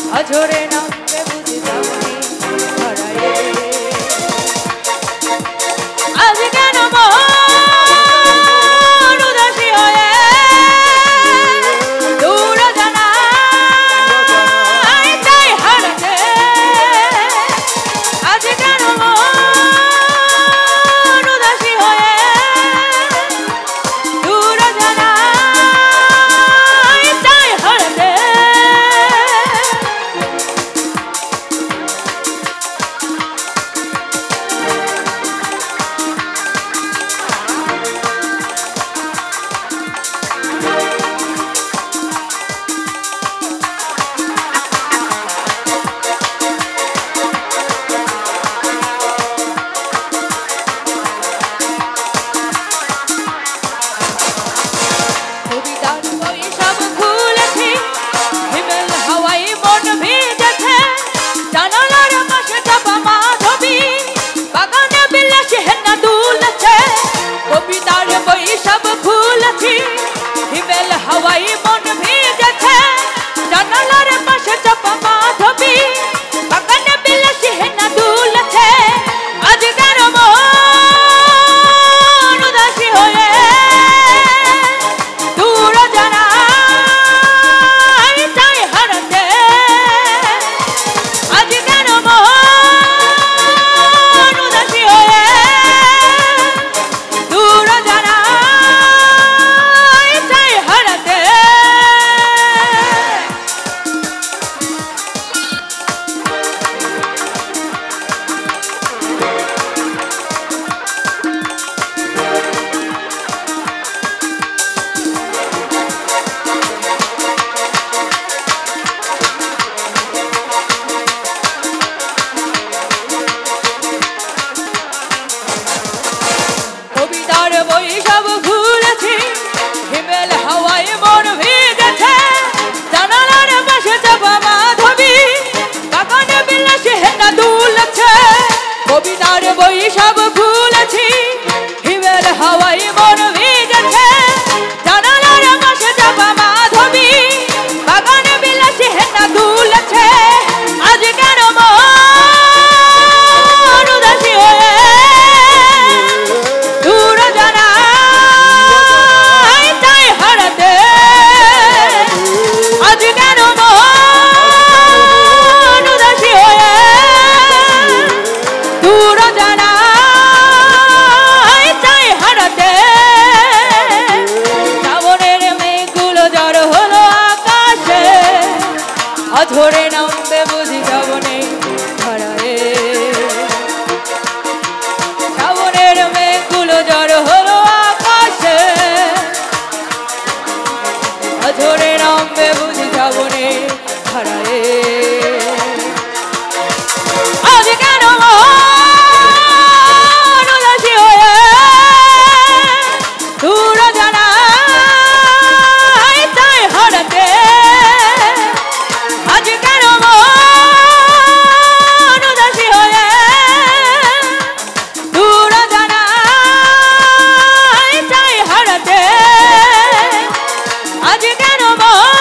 अझोरे नामबे बुझी जाबने हाराए आज केन मन उदासी हये दूर जानाई ताई हाराते आज केन मन उदासी हये दूर जानाई ताई हाराते सब फूल थी हिमेल हवाई मन भीजथे जनालार पाशे चापा माधवी बगन बिलसी है ना दूल छे आज केन मन उदासी हये दूर जानाई ताई हाराते आज केन मन उदासी हये दूर सब भूलेছি হিমেল হাওয়ায় মন ভিজেছে জানালার পাশে চাপা মাধবী বাগানে বিলাসী হেনা দুলছে কবিতার বই সব ভুলেছি হিমেল হাওয়ায় মন ভিজেছে জানালার পাশে চাপা মাধবী বাগানে বিলাসী হেনা দুলছে আজ কেন মন উদাসী হয়ে दूर आज केन मन उदासी हये दूर जानाई ताई हाराते श्रावणेर मेघगुलो जड़ हलो आकाशे अझोरे नामबे बुझी जाबने हाराए श्रावणेर मेघगुलो जड़ हलो आकाशे अझोरे नामबे बुझी जाबने हाराए आज केन मन उदासी हये दूर जानाई ताई हाराते आज केन मन उदासी हये दूर जानाई ताई हाराते आज केन मन